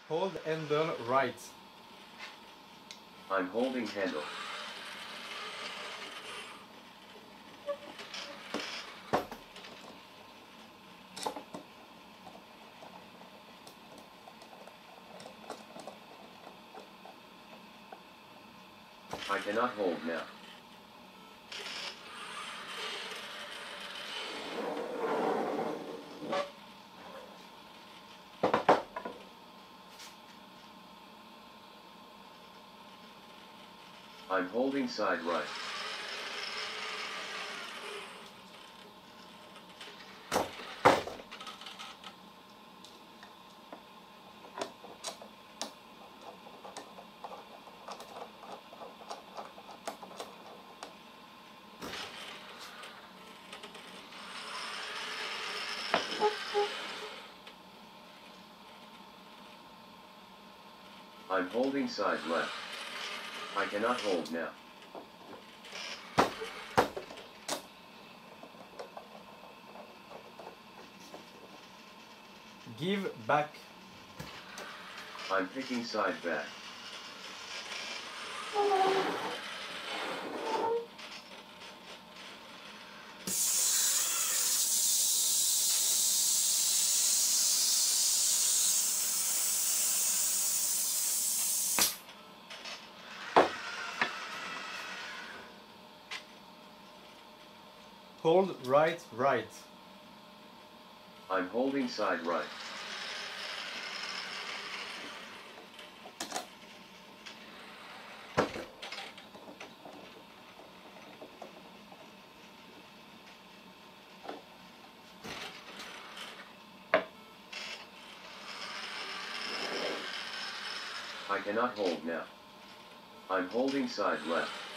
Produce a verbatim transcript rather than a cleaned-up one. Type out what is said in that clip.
Hold handle right. I'm holding handle. I cannot hold now. I'm holding side right. I'm holding side left. I cannot hold now. Give back. I'm picking side back. Hold right, right. I'm holding side right. I cannot hold now. I'm holding side left.